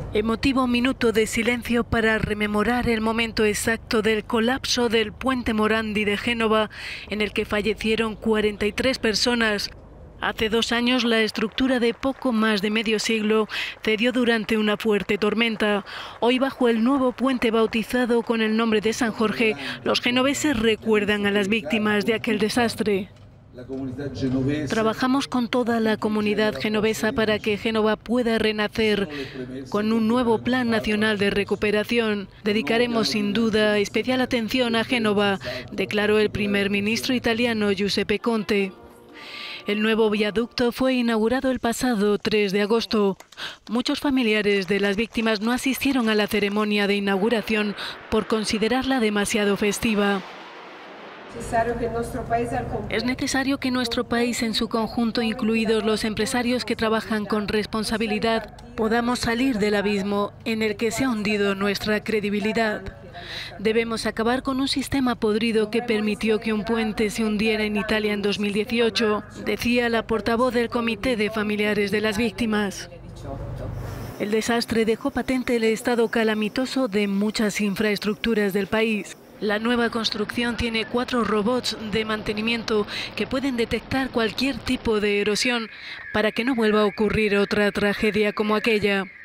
Emotivo minuto de silencio para rememorar el momento exacto del colapso del puente Morandi de Génova, en el que fallecieron 43 personas. Hace 2 años, la estructura de poco más de medio siglo cedió durante una fuerte tormenta. Hoy, bajo el nuevo puente bautizado con el nombre de San Jorge, los genoveses recuerdan a las víctimas de aquel desastre. Trabajamos con toda la comunidad genovesa para que Génova pueda renacer con un nuevo plan nacional de recuperación. Dedicaremos sin duda especial atención a Génova, declaró el primer ministro italiano Giuseppe Conte. El nuevo viaducto fue inaugurado el pasado 3 de agosto. Muchos familiares de las víctimas no asistieron a la ceremonia de inauguración por considerarla demasiado festiva. Es necesario que nuestro país en su conjunto, incluidos los empresarios que trabajan con responsabilidad, podamos salir del abismo en el que se ha hundido nuestra credibilidad. Debemos acabar con un sistema podrido que permitió que un puente se hundiera en Italia en 2018, decía la portavoz del Comité de Familiares de las Víctimas. El desastre dejó patente el estado calamitoso de muchas infraestructuras del país. La nueva construcción tiene 4 robots de mantenimiento que pueden detectar cualquier tipo de erosión para que no vuelva a ocurrir otra tragedia como aquella.